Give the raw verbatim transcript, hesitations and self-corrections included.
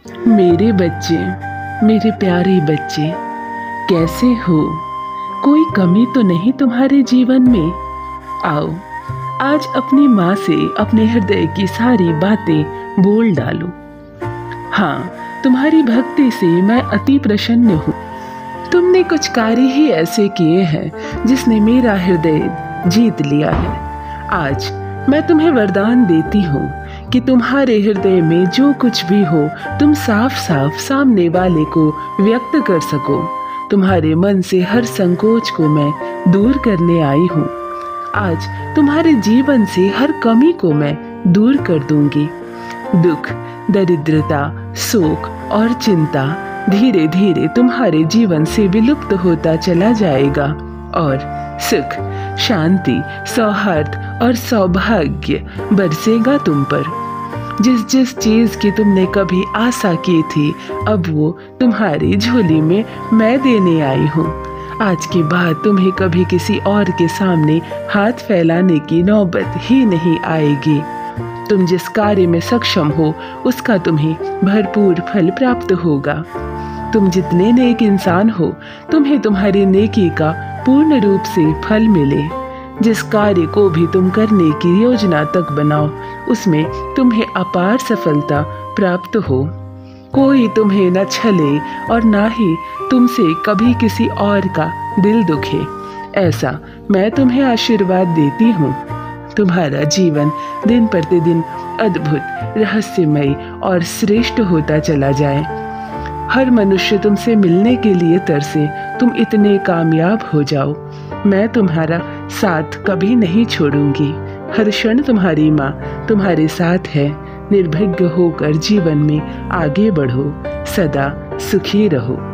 मेरे बच्चे, मेरे प्यारे बच्चे, कैसे हो? कोई कमी तो नहीं तुम्हारे जीवन में? आओ, आज अपनी माँ से अपने हृदय की सारी बातें बोल डालो। हाँ, तुम्हारी भक्ति से मैं अति प्रसन्न हूँ। तुमने कुछ कार्य ही ऐसे किए हैं जिसने मेरा हृदय जीत लिया है। आज मैं तुम्हें वरदान देती हूँ कि तुम्हारे हृदय में जो कुछ भी हो तुम साफ साफ सामने वाले को व्यक्त कर सको। तुम्हारे मन से हर संकोच को मैं दूर करने आई हूँ। आज तुम्हारे जीवन से हर कमी को मैं दूर कर दूंगी। दुख, दरिद्रता, शोक और चिंता धीरे धीरे तुम्हारे जीवन से विलुप्त होता चला जाएगा और सुख, शांति, सौहार्द और सौभाग्य बरसेगा तुम पर। जिस जिस चीज की तुमने कभी आशा की थी, अब वो तुम्हारी झोली में मैं देने आई हूँ। आज के बाद तुम्हें कभी किसी और के सामने हाथ फैलाने की नौबत ही नहीं आएगी। तुम जिस कार्य में सक्षम हो उसका तुम्हें भरपूर फल प्राप्त होगा। तुम जितने नेक इंसान हो, तुम्हें तुम्हारी नेकी का पूर्ण रूप से फल मिले। जिस कार्य को भी तुम करने की योजना तक बनाओ, उसमें तुम्हें अपार सफलता प्राप्त हो। कोई तुम्हें न छले और ना ही तुमसे कभी किसी और का दिल दुखे, ऐसा मैं तुम्हें आशीर्वाद देती हूँ। तुम्हारा जीवन दिन प्रतिदिन अद्भुत, रहस्यमय और श्रेष्ठ होता चला जाए। हर मनुष्य तुमसे मिलने के लिए तरसे, तुम इतने कामयाब हो जाओ। मैं तुम्हारा साथ कभी नहीं छोड़ूंगी। हर क्षण तुम्हारी माँ तुम्हारे साथ है। निर्भीक होकर जीवन में आगे बढ़ो, सदा सुखी रहो।